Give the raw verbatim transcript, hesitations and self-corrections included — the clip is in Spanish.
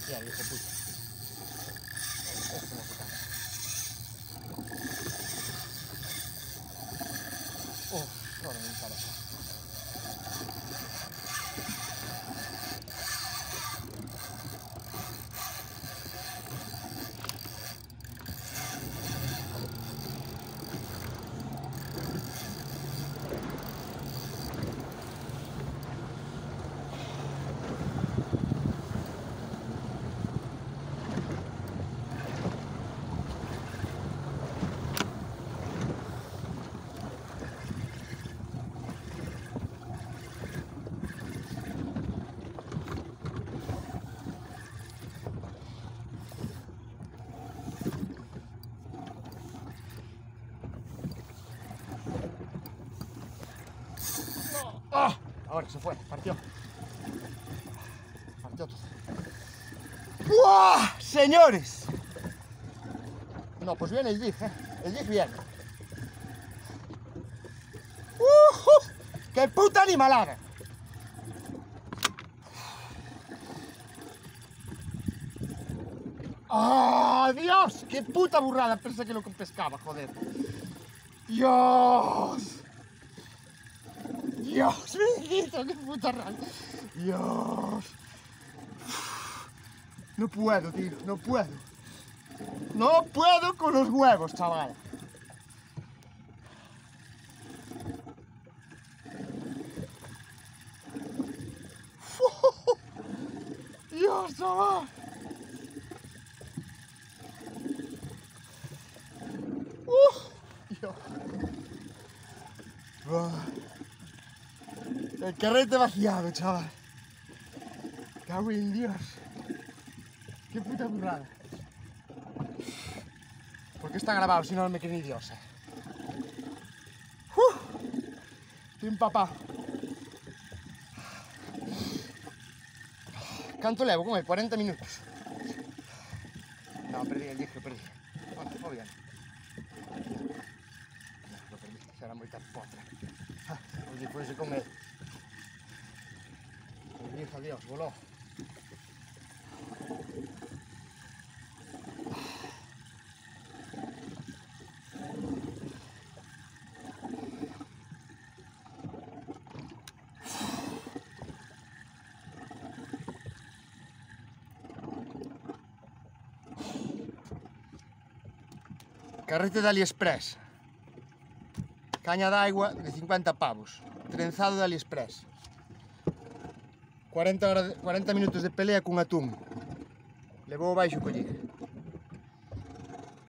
Ya, hijo puta. Esto me puta. Uf, ahora me encanta. ¡Oh! Ahora se fue, partió. Partió todo. ¡Buah! ¡Señores! No, pues viene el Jig, ¿eh? El Jig viene. ¡Uh! ¡Qué puta animalada! ¡Oh, Dios! ¡Qué puta burrada! Pensé que lo pescaba, joder. ¡Dios! ¡Dios bendito! ¡Qué puta raya! ¡Dios! No puedo, tío, no puedo. No puedo con los huevos, chaval. ¡Dios, chaval! Uh, Dios. El carrete vaciado, chaval. Cago en Dios. Qué puta burrada. ¿Por qué está grabado si no me creen Dios? Eh? Uh, estoy empapado. ¿Cuánto levo con él? cuarenta minutos. No, perdí el dije, perdí. Bueno, muy bien. No, lo perdí, será muy tan potra. Ah, oye, fuese con él. El dije, adiós, voló. Carrete de AliExpress. Caña de agua de cincuenta pavos. Trenzado de AliExpress. cuarenta, horas, cuarenta minutos de pelea con atún. Levou baixo o colligue.